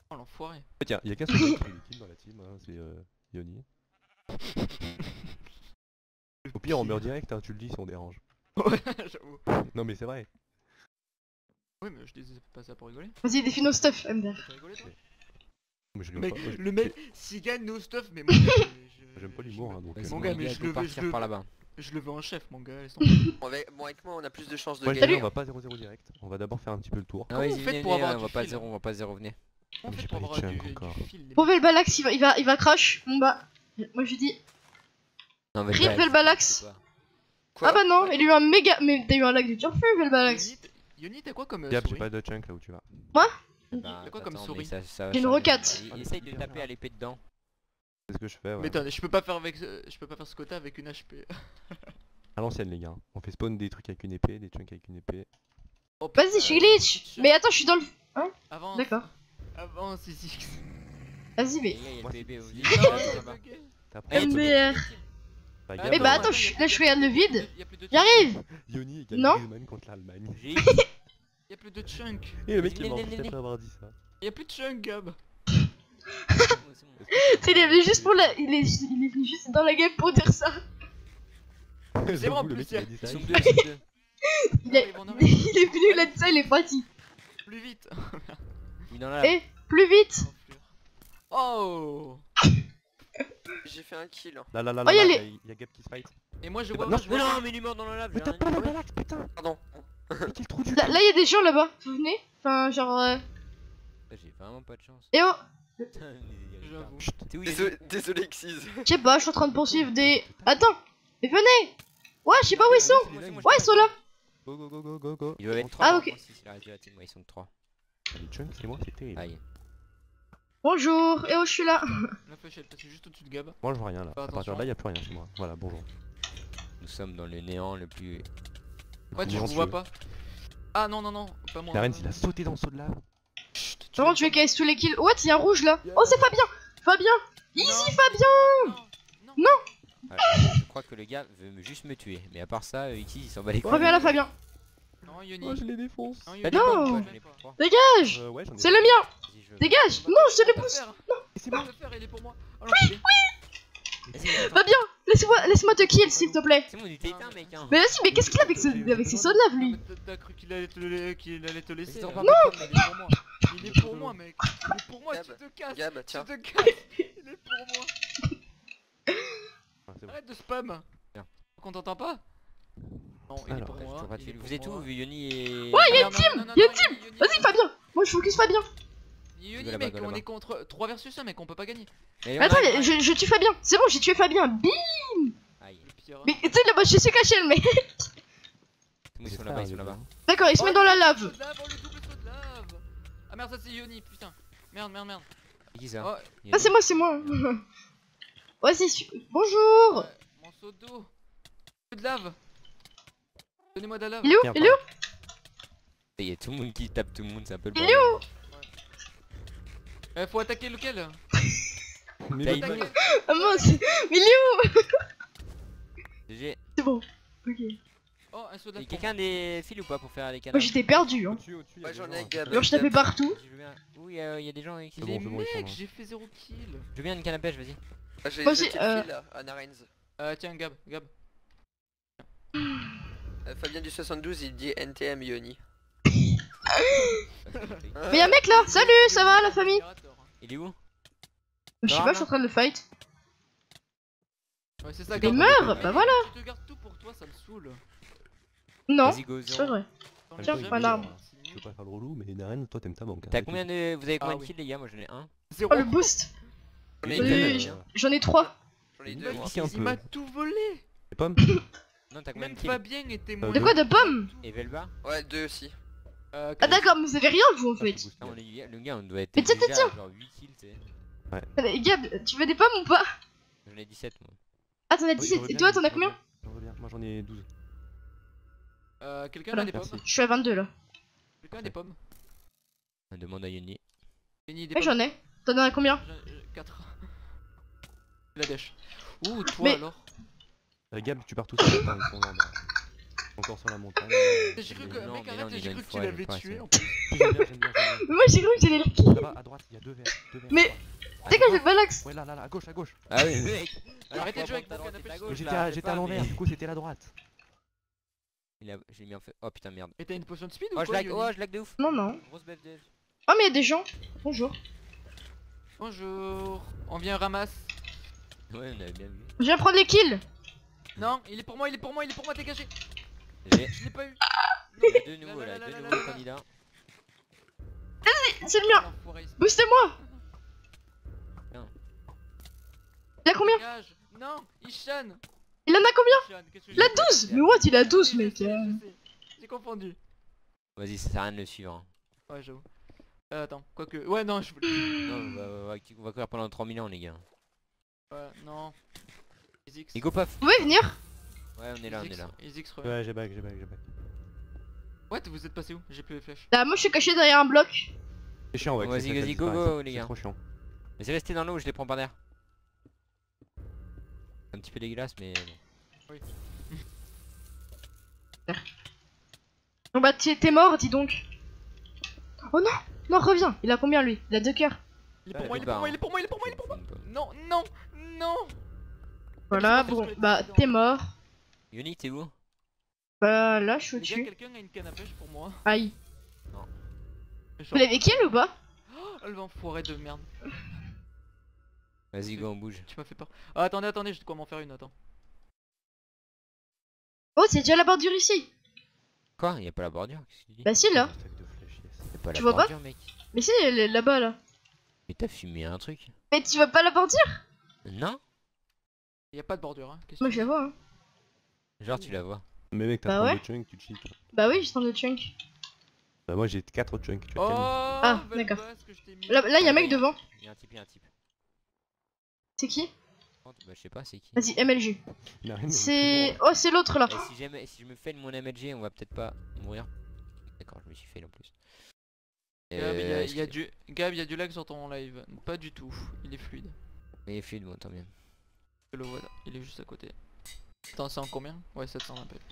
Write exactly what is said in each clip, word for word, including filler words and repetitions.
Oh l'enfoiré. En fait, y'a y a qu'un seul mec qui fait des kills dans la team, hein, c'est euh, Yoni. Au pire, on meurt direct, hein, tu le dis si on dérange. Ouais, j'avoue. Non, mais c'est vrai. Oui, mais je disais pas ça pour rigoler. Vas-y, défie nos stuff, M D R. T'as rigolé toi? Mais je rigole Mec, pas. Moi, je- le mec, s'il gagne nos stuff, mais mon gars, je- J'aime pas je- l'humour, hein, donc. Vas-y, euh, mon Mon gars, gars, mais mais je je le veux veux, je partir le par veux. là-bas. Je le veux en chef, mon gars. laisse Bon, avec, bon, avec moi, on a plus de chances de Moi, je gagner. dis, on va pas zéro zéro direct. On va d'abord faire un petit peu le tour. Ah, Comment vas-y, vous faites venez, pour venez, avoir on va du pas fil zéro, on va pas zéro, venez. Comment on Mais fait j'ai pour pas avoir les du, chunks du encore. fil les Pour Velbalax, il va, il va, il va crash. Bon bah. Moi je lui dis. Non, mais Rip bah, Velbalax. c'est pas- Quoi? Ah bah non, il a eu un méga. Mais t'as eu un lag de turfu, Velbalax. Yoni, t- Yoni, t'as quoi comme euh, Gab, j'ai souris? pas de chunk là où tu vas. Bah, Y'a quoi comme attends, souris? mais ça- ça va J'ai une changer. rocate. Il- il Essaye de taper à l'épée dedans. C'est ce que je fais, ouais. Mais attends, je peux pas faire avec, euh, je peux pas faire ce quota avec une H P. À l'ancienne, les gars. On fait spawn des trucs avec une épée, des chunks avec une épée. Oh, Vas-y, putain, je suis glitch. petite Mais attends, je suis dans le. Avance. D'accord. Avance, six X. Vas-y, Les mais. gars, il y a Moi, le bébé c'est- aussi. c'est- Non, Là-bas. j'ai bugué. T'as Eh, M tu- D R. Bah, Ah, Gab, Mais bah dans- attends, je- là je regarde le vide. Y'a plus de J'arrive. Yoni égale Non. Griezmann contre l'Allemagne. J'ai- Y'a plus de chunk. Et le mec Vas-y, il est mort venez, juste venez, après avoir dit ça. Y'a plus de chunk, Gab. Tu sais, il est venu juste pour la. Il est, il est venu juste dans la game pour dire ça. C'est vrai, en J'avoue, le plus, mec, y a- il a dit ça. Ils sont deux, ils sont deux. Il, a- Ils vont en arriver. il est venu là de ça, il est parti. Plus vite. Il en a. Eh, plus vite. Oh. J'ai fait un kill. Là, là, là, Oh, là, y a là, les- il y a Gab qui se fight. Et moi je C'est vois pas- moi, non, je Mais vois non, mais il est mort dans la lave. Mais j'ai t'as rien pas la dit. balaxe, putain. Pardon. Mais quel trou du Là, cul. là, il y a des gens là-bas. Vous venez? Enfin, genre. euh, J'ai vraiment pas de chance. Eh oh. Putain, les- J'avoue. T'es où, il est Désolé, désolé Xyz. Je sais pas, je suis en train de poursuivre des. Attends. Mais venez. Ouais, je sais pas où ils sont. C'est moi, c'est moi, Ouais, ils sont là. Go, go, go, go, go, go. Ils doivent être On trois. Ah, par ok. contre, si c'est la reste de la team. Ouais, ils sont que trois. Ah, les chunks, c'est moi, c'est terrible. Aïe. Bonjour. Eh oh, je suis là. La flèche elle passe juste au-dessus de Gab. Moi je vois rien là. Fais À partir attention. de là, il y a plus rien chez moi. Voilà, bonjour. Nous sommes dans le néant le plus. Ouais, tu Néant, me tu vois veux. pas. Ah non, non, non, pas moi. Karen, il a sauté dans le saut de lave. Chut, tu Par contre, tu veux casse tous les kills. What? Il y a un rouge là. Oh, c'est Fabien. Fabien. Easy, Fabien. Non. Voilà, je crois que le gars veut me- juste me tuer. Mais à part ça, euh, X, il s'en bat les couilles. Reviens là, Fabien. Non, Yoni. Oh, je les défonce. Non, T'as Yoni. des Non. bombes, toi, j'en ai pas trois. Dégage. Euh, ouais, j'en ai C'est le mien. Vas-y, je veux. Dégage. Non, je te les pousse. Et c'est moi le faire, il est pour moi. Oh l'enculé. Vas-y, attends. Fabien, laisse-moi laisse-moi te kill, s'il te plaît. C'est bon, il était éteint, mec. Hein. Mais vas-y, mais qu'est-ce qu'il a avec, ce, avec ses sauts de lave, Non, lui? mais t'as- T'as cru qu'il allait te le- qu'il allait te laisser. Vas-y, là. t'en Non, parles pas, il est pour moi. Il est pour moi, mec. Il est pour moi, Gab, tu te casses. Gab, Tu tiens. te casses. Il est pour moi. Ah, c'est bon. Arrête de spam. Bien. On t'entend pas? Non, il est Alors, pour Je moi. trouve pas de il est fil. pour Vous êtes moi. où, Yoni et. Ouais, il y a Non, une non, team. non, non, Il y a non, une team. Yoni, Yoni, Vas-y, Fabien. Moi, je focus Fabien. Yoni, Là-bas, mec, on là-bas. est contre trois versus un, mec, on peut pas gagner. Mais Mais attends, ouais, ouais. je, je tue Fabien. C'est bon, j'ai tué Fabien. Bim. Aïe. Le pire. Mais tu sais, là-bas, je suis caché, le mec. Ils sont là-bas, ils sont là-bas. D'accord, il se met dans la lave. Oh, le lave, oh, le double saut de lave. Ah merde, ça c'est Yoni, putain. Merde, merde, merde. C'est qui ça? Oh, Ah, c'est moi, c'est moi. Vas-y, su- bonjour. ouais, mon seau d'eau. Peu de lave. Donnez-moi de la lave. Il est où? Tiens, Il est où? Il y a tout le monde qui tape tout le monde, c'est un peu le Il est bordel. Eh, faut attaquer lequel? Mais T'as le- une- Attaquer. Ah mince. Mais il est où? G G. C'est bon. Ok. Oh, un saut de Y'a lave. quelqu'un des fils ou pas pour faire des Moi, canards? j'étais perdu, hein. Au-dessus, au-dessus, il y a Ouais, des j'en gens, ai hein. Gab. Alors, je tapais partout. Je veux bien. Où il y, a- y a des gens ici? C'est Les bon, c'est bon, ils sont mecs, là. j'ai fait zéro kill. Je veux bien une canne à pêche, vas-y. Ah, j'ai Moi aussi, jeté euh, le kill là, à Narens. Euh, tiens, Gab, Gab. Euh, Fabien du soixante-douze, il dit N T M Yoni. Mais y'a un mec là. Salut, ça va, la famille? Il est où? Je sais pas, je suis en train de le fight. Ouais, c'est ça, Mais garde- meurs, Mais bah voilà. Tu te gardes tout pour toi, ça me saoule. Non, Vas-y, go, c'est zéro. vrai. T'en Tiens, as jamais, un arbre. c'est Je nul. veux pas faire le relou, mais Naren, toi t'aimes ta banque. hein. T'as combien de. Vous avez combien Ah de oui. kills, les gars? Moi j'en ai un. Zéro. Oh, le boost. J'en ai Oui, deux, oui, moi. J'en ai trois. J'en ai Il deux, moi. pique un Il peu. m'a tout volé. Les pommes? Non, t'as combien de Même kills? Fabien était Euh, moins. De quoi, de pommes? Et Velba? Ouais, deux aussi. Euh, Ah d'accord, mais vous avez rien vous en fait. Ah, on est... Le gars, on doit être. Mais tiens, déjà tiens, à genre huit kills, tu sais. Allez, Gab, tu veux des pommes ou pas? J'en ai dix-sept, moi. Ah t'en as Oui, dix-sept, j'aurais et bien, toi t'en as j'aurais combien? bien, j'aurais bien. Moi j'en ai douze. Euh, quelqu'un Voilà. a des pommes? Merci. Je suis à vingt-deux là. Quelqu'un a des pommes? On demande à Yoni. Yoni, des Ouais pommes. j'en ai. T'en as combien? quatre. La dèche. Ouh, toi Mais- alors? Euh, Gab, tu pars tout seul, attends, ils sont là. là. Encore sur la montagne. J'ai cru euh, que, non, mec, mais là, on arrête, est j'ai dans cru une que tu forêt, l'avais je vais tué pas en plus. J'aime bien, j'aime bien, j'aime bien. Mais moi j'ai cru que j'allais le kill. Là-bas, à droite, il y a deux verres. Deux verres. Mais Ah, dégage à le balax. Ouais, là, là, là, à gauche, à gauche. Ah oui, mec. Arrêtez de jouer avec ta mon droite et canapé, ta je- gauche, Mais J'étais là, à, je sais j'étais à pas, l'envers, mais- du coup, c'était la droite. Il a- J'ai mis en fait. Oh putain, merde. Et t'as une potion de speed ou Oh, je quoi, lag, Yoni oh, je lag de ouf. Non, non. Grosse B F D. Oh, mais il y a des gens. Bonjour. Bonjour. On vient ramasse. Ouais, on avait bien vu. Je viens prendre les kills. Non, il est pour moi, il est pour moi, il est pour moi, dégagez. J'ai Je l'ai pas eu. il y a deux nouveaux Là, là, là, deux là, là, nouveaux là, là. candidats. C'est le mien. L'enfoiré, il se Boostez-moi. Il a combien? dégage. Non, Ishan. Il en a combien? Ishan, qu'est-ce que Il a j'ai fait douze. Mais what, il a douze, Oui, je mec. sais, euh. je sais. J'ai confondu. Vas-y, ça sert à rien de le suivre. hein. Ouais, j'avoue. Euh, attends, quoique. Ouais, non, je voulais. Non, on va, on va, on va courir pendant trois mille ans, les gars. Ouais, non. Izix. Nico Paf. Vous pouvez venir? Ouais, on est là, on est là. Izix, revient. Ouais, j'ai back, j'ai back, j'ai back. What, vous êtes passé où? J'ai plus les flèches. Là, moi je suis caché derrière un bloc. C'est chiant, ouais. Bon, que vas-y, les vas-y, flèches go, go, disparaissent. les C'est gars. trop chiant. Mais c'est resté dans l'eau, je les prends par terre. Un petit peu dégueulasse, mais bon. Bon bah t'es t'es mort, dis donc. Oh non, non reviens. Il a combien lui? Il a deux cœurs. Il est Ouais, pour moi, il est bah, pour moi, il est pour moi, il est pour moi, il est pour moi. Non, non, non. Voilà, Laisse-moi bon faire ce que bah je fais t'es mort. Yoni, t'es où? Bah là je suis Les gars, au-dessus. quelqu'un a une canne à pêche pour moi. Aïe. Méchant. Vous l'avez kill ou pas? Oh, l'enfoiré de merde. Vas-y, go, on bouge. Tu m'as fait peur. Ah, attendez, attendez, j'ai de quoi m'en faire une, attends. Oh c'est déjà la bordure ici. Quoi? Y'a pas la bordure? Qu'est-ce que tu dis? Bah si là. Un stack de flèches, yes. Y'a pas tu la vois pas bordure, mec. Mais si elle est là-bas là. Mais t'as fumé un truc? Mais tu vois pas la bordure? Non? Y'a pas de bordure, hein. Qu'est-ce Moi que je la vois hein. Genre, tu la vois. Mais mec, t'as Bah trente ouais. de chunk, tu cheats. Bah oui je prends le chunk. Bah, moi j'ai quatre chunks, tu Oh, vas Ah, belle d'accord. base que je t'ai mis. Là là y'a un mec devant. Y'a un type, y'a un type. C'est qui? Bah, je sais pas, c'est qui? Vas-y M L G. Il a rien, mais C'est... toujours. Oh c'est l'autre là. Et si jamais, si je me fais mon M L G, on va peut-être pas mourir. D'accord, je me suis fait en plus. Gab, il y a, Euh, il y a est-ce que- du... Gab, il y a du lag sur ton live. Pas du tout. Il est fluide. Mais il est fluide, bon, tant mieux. Je le vois là. Il est juste à côté. Attends, c'est en combien? Ouais, sept cents un peu.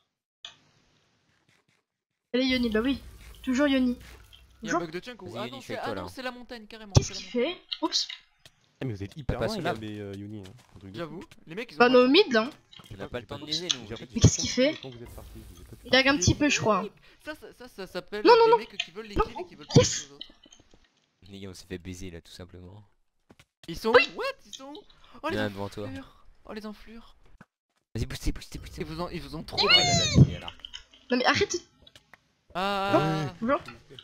Allez Yoni, bah oui. Toujours Yoni. Il y a un Bonjour. bug de chunk ou... Vas-y, Ah Yoni, non, je suis c'est avec ah toi, non, là. c'est la montagne, carrément. Qu'est-ce c'est qu'il la fait? Oups. Eh, mais vous êtes hyper pas loin, celui-là. Gab et euh, Yuni. Hein. Un truc de J'avoue, les mecs ils ont Bah pas nos le temps. mid hein. On n'a pas le temps de niaiser, nous. J'ai appris Mais qu'est-ce qu'il fait? Quand vous êtes partis, vous êtes pas Il lag un petit peu je crois. Ça, ça, ça, ça s'appelle Non, non, des non. mecs qui veulent les Non. kills et qui veulent pas Yes. les autres. Les gars, on s'est fait baiser là, tout simplement. Ils sont où? What? Ils sont où? Oh Il les y en a un devant toi. enflures. Oh les enflures. Vas-y, boostez, boostez, boostez. Ils vous ont, ils vous ont trop. Oh là là, il y a l'arc. Non mais arrête. Ah, Bonjour.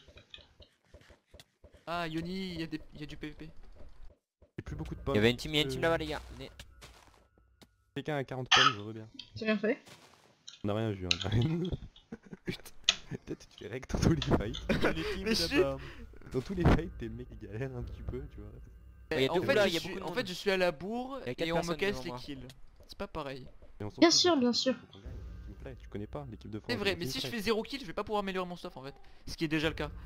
ah, Yoni, il y, a des- il y a du P V P. J'ai plus beaucoup de Il pommes. y avait une team, il y a une Euh, team là-bas, les gars. Venez. Quelqu'un a quarante pommes, je veux bien. J'ai rien fait. On a rien vu, hein. Putain. Peut-être tu fais rec dans tous les fights. Mais je suis- Dans tous les fights, tes mecs ils galèrent un petit peu, tu vois. Il y a en, deux- fait, oula, je il y a suis, beaucoup de en monde. fait, je suis à la bourre Il y a quatre et on me personnes casse devant les moi. kills. C'est pas pareil. Mais on s'en Bien fout, sûr, de- bien sûr. faut qu'on gagne. Team play, tu connais pas l'équipe de France. C'est vrai, c'est mais team si je play. fais zéro kill, je vais pas pouvoir améliorer mon stuff en fait. Ce qui est déjà le cas.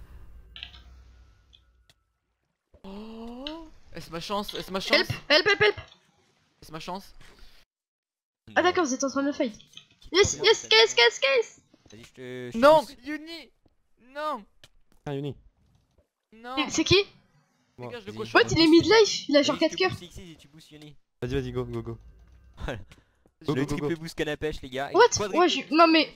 Oh, est-ce ma chance? Est-ce ma chance? Help, help, help, help. Est-ce ma chance? Ah d'accord, vous êtes en train de fight. Yes, yes, case, case, case. Vas-y, je te. je te Non, pousse. Yuni. Non, Ah, Yuni. non. C'est qui? Moi. Dégage le Vas-y. cochon. What, il est mid-life. Il a genre Vas-y, je quatre te cœurs. pousse, Xyz, et tu pousses Yoni. Vas-y, vas-y, go, go, go. Je- Go, Le go, go, triple go. boost canne à pêche, les gars. et What? quadruple Ouais, j'ai... boost. Non mais...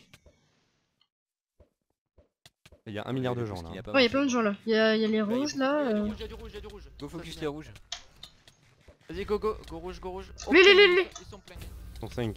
Il y a un milliard de Le gens boost, là. il a pas Ouais, y'a marché. plein de gens là. Y'a y a les Il y a rouges du- là. Il y a du euh. rouge, il y a du rouge, il y a du rouge. Go Ça, focus c'est le bien. rouge. Vas-y, go, go, go rouge, go rouge. Oh, Lui, lui, putain, lui, ils- lui. Ils sont pleins. Ils sont cinq.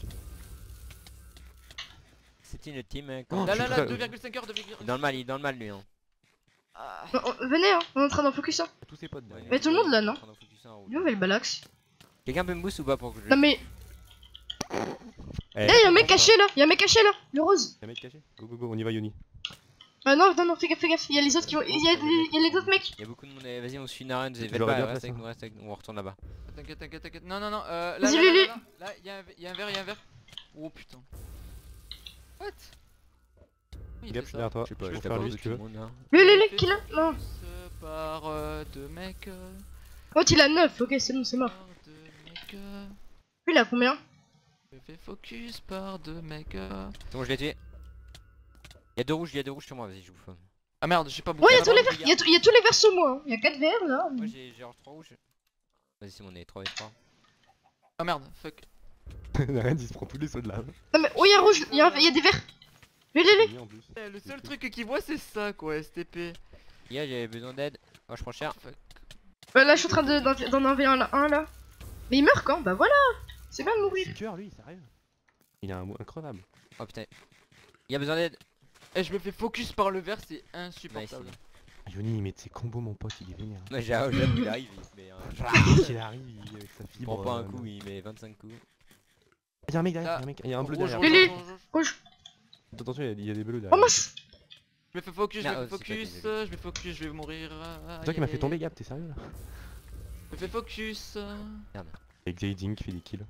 C'était une team. hein, Oh, quand- Là, je là, suis là, prêt. deux virgule cinq heures, deux virgule Il est dans le mal, il est dans le mal lui. Hein. Ah. On- on- Venez hein, on est en train d'en focus hein. Tous ses potes Ouais, derrière. Mais tout le monde là, non? en train d'en focuser en rouge. Où est le balax? Quelqu'un peut me boost ou pas pour que je. Non mais... Eh, Eh y'a un mec caché là, y'a un mec caché là, le rose. Y'a un mec caché. Go, go, go, on y va, Yuni. Ah non, non, non, fais gaffe, fais gaffe, y'a les autres qui vont... Y'a y a les autres mecs. Il y a beaucoup de monde. eh, Vas-y, on suit Naren. Tu Faites l'aurais pas, bien reste fait, avec ça. nous, reste avec nous. On retourne là-bas. T'inquiète, t'inquiète, t'inquiète. Non, non, non. Euh, là, Vas-y, là, lui, là, lui. là, là, là, y'a un, y a un verre, y'a un verre. Oh putain. What? Oui, il Gap, fait je suis ça. derrière toi. Je sais pas, Je je peux faire lui si t'apporte tu veux. tout le monde. hein. Lui, lui, lui, Fait qui là? Non. tous par euh, deux mecs. euh, Oh, il a neuf, ok, c'est bon, c'est mort. par deux mecs. euh. Lui, il a combien? Je fais focus par deux mecs. euh. C'est bon, je l'ai tué. Y'a deux rouges, y'a deux rouges sur moi, vas-y, je bouffe. Ah merde, j'ai pas beaucoup. Ouais, y'a Ah, tous les pardon, verts, y'a tous- y'a tous les verts sur moi. Hein. Y'a quatre verts là. Moi j'ai genre trois rouges. Vas-y, c'est bon, on est trois et trois. Ah merde, fuck. Narens il se prend tous les sauts de lave. Non mais, oh y'a rouge, y'a un- y'a des verts. Les les les. En plus. Eh, le seul truc qu'il voit c'est ça quoi, S T P. Y'a, j'avais besoin d'aide. Oh, je prends cher. Fuck. Bah là je suis en train de- d'en d'en enlever un là, un là. Mais il meurt quand? Bah voilà. C'est bien de mourir. C'est tueur lui, sérieux. Il est un- increvable. Oh putain. Y'a besoin d'aide. Eh, je me fais focus par le vert, c'est Nice. insupportable. Yoni il met de ses combos mon pote, il est vénère. Moi j'ai un j'avoue, il arrive, il se met un. Il arrive il- avec sa Il fibre. prend pas un euh, coup, il met vingt-cinq coups. Y'a un mec derrière, Ah. y'a un mec, y'a un bleu Rouge, derrière. rouge, Lily. rouge, rouge, rouge. Rouge. Attention, il y a- il y a des bleus Oh derrière. mince. Je me fais focus, je Ah, me oh, fais c'est pas focus, terrible. euh, je me fais focus, je vais mourir. C'est toi qui m'as fait tomber Gab, t'es sérieux là? Je me fais focus. euh, Avec Zayzing qui fait des kills.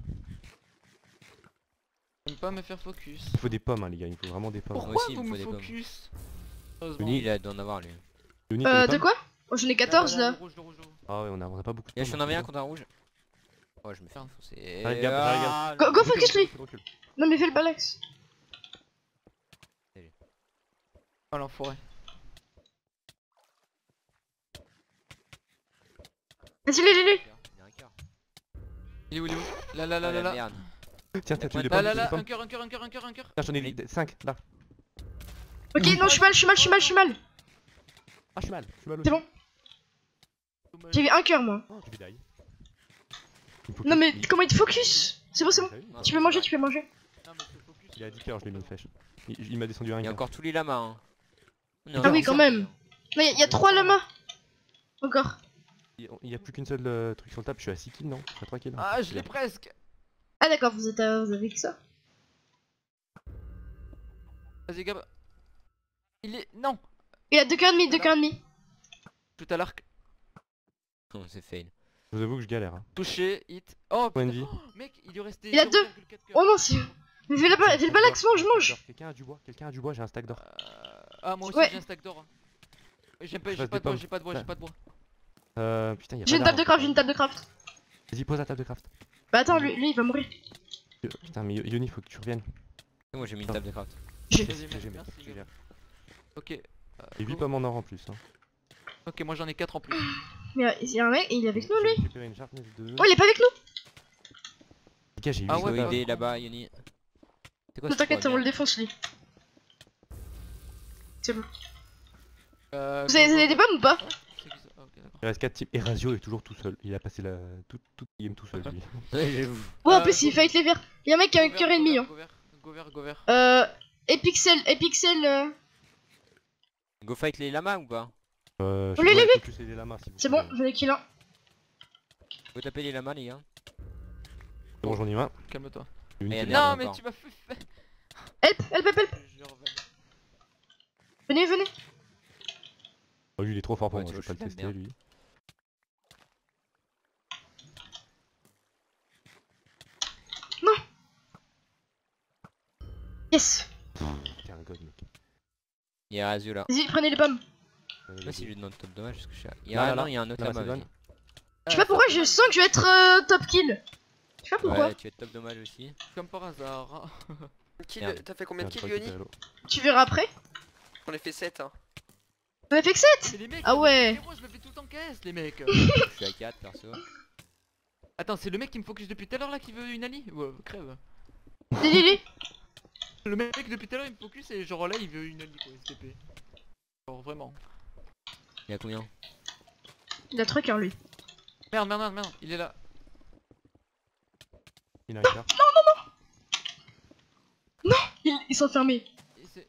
J'aime pas me faire focus. Il faut des pommes hein les gars, il faut vraiment des pommes. Moi Pourquoi aussi, il vous me me faut des pommes. focus Heureusement. Yoni, Il a d'en avoir lui. Yoni, t'as Euh, des de pommes quoi? Oh j'en ai quatorze là. Le rouge, le rouge, le rouge. Ah ouais, on a, on a pas beaucoup de Y'a, pommes. je suis en avais un contre un rouge. Oh, je me fais Merde. enfoncer. J'arrive, Gab, j'arrive, Gab. Ah, Go, go Recule, focus lui. recule, recule. Non mais fais le balax. Oh l'enfoiré. Vas-y les les les. Il y a un cœur. Il est où, il est où Là, là, là, Ah, là, la là. merde. Tiens, t'as tué des Là, pommes, là, des là, pommes. un cœur, un cœur, un cœur, un cœur, un cœur. Là j'en ai cinq, là. Ok non je suis mal, je suis mal, je suis mal, je suis mal. Ah je suis mal, je suis mal C'est aussi. bon. J'avais un cœur moi. Oh, je vais die. Il me faut Non que- mais il- comment il te focus? C'est bon c'est bon. T'as vu Non, Tu c'est peux manger, vrai. tu peux manger. Non, mais ce focus. Il a dix cœurs, je lui ai mis une flèche. Il, il m'a descendu un Il y a cœur. encore tous les lamas. Hein. On est Ah en oui, enfer. quand même. Non y'a y a trois lamas. Encore. Il il y a plus qu'une seule euh, truc sur le table, je suis à six kills non? Je suis à trois kills. Ah, je l'ai presque. Ah d'accord, vous êtes à... vous avez que ça. Vas-y, Gab. Il est. Non. Il a deux cœurs et demi, deux cœurs et demi. Tout à l'arc. Oh, c'est fail. Je vous avoue que je galère. Hein. Touché, hit. Oh, putain. Wendy. Oh, mec, il lui restait. Il a zéro deux. virgule quatre cœurs. Oh non c'est... Mais fais, la... fais le balax, mange, mange. Quelqu'un a du bois, quelqu'un a du bois, j'ai un stack d'or. Euh, Ah, moi aussi Ouais. j'ai un stack d'or. J'ai pas, Je j'ai passe pas des de bois, pommes. j'ai pas de bois, j'ai pas de bois. Euh putain, y'a J'ai une table de craft, j'ai une table de craft. Vas-y, pose la table de craft. Bah attends, lui, lui il va mourir. Putain, mais Yoni, faut que tu reviennes. Moi j'ai mis une table de craft. J'ai... Vas-y, J'ai- mec, j'ai- merci, j'ai- Gab. Ok. euh, Et huit go. pommes en or en plus. Hein. Ok, moi j'en ai quatre en plus. Mais euh, il y a un mec, il est avec nous lui. J'ai récupéré une sharpness de. Oh il est pas avec nous. Les gars, j'ai eu Ah Il ouais, faut bah, aider bon. là-bas, Yoni. C'est quoi Ne ce t'inquiète, trou à on le merde défonce lui. C'est bon. Euh, Vous avez, go, vous avez go, des go. pommes ou pas? Ah, c'est qui ça Ah, ok, d'accord. Il reste quatre types. Et Razio est toujours tout seul. Il a passé la toute toute la game tout seul lui. Ouais, j'avoue. Oh en Euh, plus il go- fight les verts. Il y a un mec qui a un Go cœur vert, et demi go hein. vert, Go vert, go vert. Euh... Epixel, Epixel... Euh... Go fight les lamas ou pas? Euh, Oh, les- les- je sais les lamas si vous C'est voulez. bon, j'en ai kill un. Go taper les lamas les gars. C'est bon, j'en ai eu un. Calme-toi. Yoni, Eh, c'est merde, Non, bon. mais encore. tu m'as fait faire. Help, help, help, help. Je reviens. Venez, venez. Oh, lui il est trop fort pour Ouais, moi, tu je vais vois, pas le je suis tester de lui. Yes. T'es un god mec. Il y a Razio là. Vas-y, prenez les pommes. Je sais pas si je lui demande top dommage parce que je suis. Il y Là, a là, ah, non, là. il y a un autre Là, lama. c'est vas-y. bonne. Je sais pas pourquoi, je sens que je vais être euh, top kill. Je sais pas pourquoi. Ouais, tu es top dommage aussi. Comme par hasard. Kill, Merde. t'as fait combien de Tiens, kills je crois Yoni qu'il fait l'eau. Tu verras après. On a fait sept hein. On a fait que sept. C'est les mecs. Ah les ouais. mecs, Moi je me fais tout le temps caisse, les mecs. Je suis à quatre perso. Attends, c'est le mec qui me focus depuis tout à l'heure là qui veut une ali Ouais, crève. Lili. Le mec depuis tout à l'heure il me focus et genre là il veut une ali quoi, S T P. Genre vraiment. Il y a combien? Il a trois cœurs lui. Merde, merde, merde, merde, il est là. Il a un cœur. Ils, ils sont fermés. Et c'est-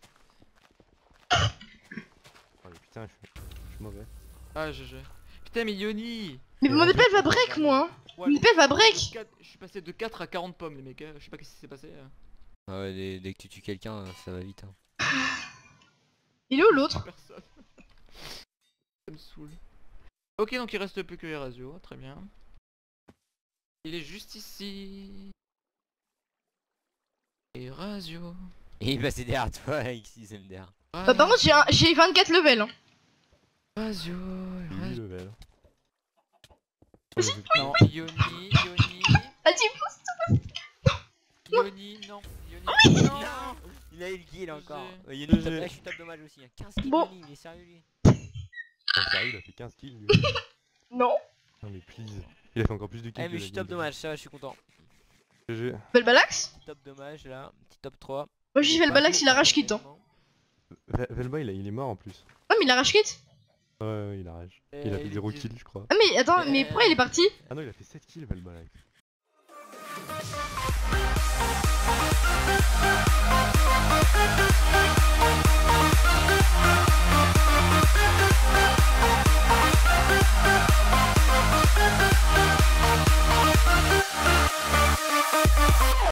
Oh mais putain, je suis, je suis mauvais. Ah, G G. Putain, mais Yoni. Mais mon épée elle va break moi. Hein. Ouais, Mon épée elle va break. quatre- Je suis passé de quatre à quarante pommes, les mecs. hein. Je sais pas qu'est-ce qui s'est passé. hein. Ah ouais, dès, dès que tu tues quelqu'un, ça va vite. Hein. Il est où l'autre? Personne. Ça me saoule. Ok, donc il reste plus que Erasio, très bien. Il est juste ici. Erasio. Et il passait derrière toi avec six M D R. Bah par contre j'ai un- j'ai vingt-quatre levels hein. Erasio. huit Erasio. level. Non, Yoni, Yoni. Vas-y pousse. Yoni, non. Yoni, non. Il a eu le kill encore. G G. Euh, Yoni, top- G G. là, je suis top dommage aussi. hein. quinze kills Bon. Yoni, il est sérieux lui. Non, sérieux, il a fait quinze kills lui. Non. Non mais please. Il a fait encore plus de kills. Eh que mais je la suis top game. dommage, ça va, je suis content. G G. Fais le balax. Top dommage là, petit top trois. Moi j'ai fait le balax, il a rage quit. Hein. Ve- Velma il, a- il est mort en plus. Ah, mais il a rage quit. Ouais, ouais, il a rage. Il a Euh, fait il zéro est dix- kill je crois. Ah, mais attends, mais pourquoi il est parti? Ah non il a fait sept kills Velma là.